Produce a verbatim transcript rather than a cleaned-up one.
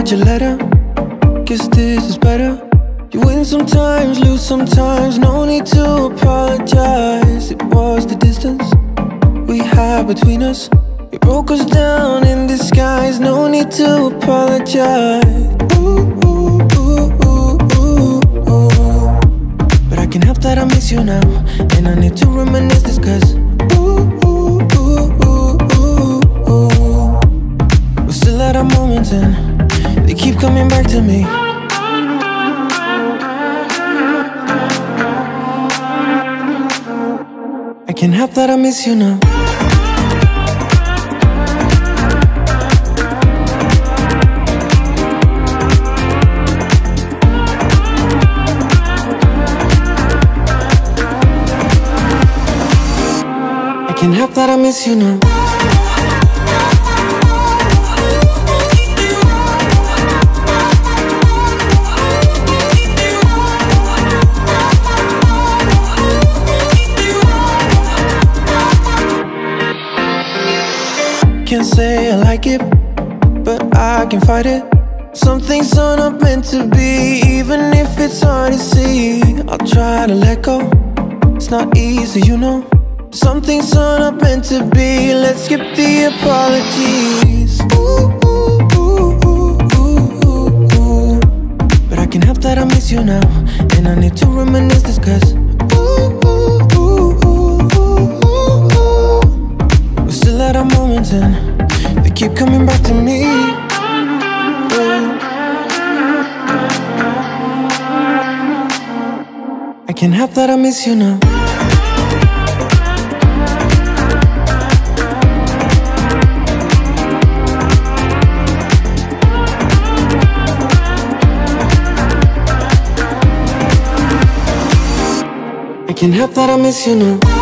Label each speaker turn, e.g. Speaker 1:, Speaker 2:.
Speaker 1: read your letter. Guess this is better. You win sometimes, lose sometimes. No need to apologize. It was the distance we had between us. It broke us down in disguise. No need to apologize. Ooh, ooh, ooh, ooh, ooh, ooh. But I can't help that I miss you now, and I need to reminisce this, cause ooh, ooh, ooh, ooh, ooh, ooh. We're still at our moments and they keep coming back to me. I can't help that I miss you now. I can't help that I miss you now. Can't say I like it, but I can fight it. Some things are not meant to be, even if it's hard to see. I'll try to let go, it's not easy, you know. Some things are not meant to be, let's skip the apologies. Ooh, ooh, ooh, ooh, ooh, ooh, ooh. But I can't help that I miss you now, and I need to reminisce this, cause ooh, ooh, ooh, ooh, ooh, ooh, ooh. We're still at our moments and they keep coming back to me. Ooh. I can't help that I miss you now. I can't help that I miss you now.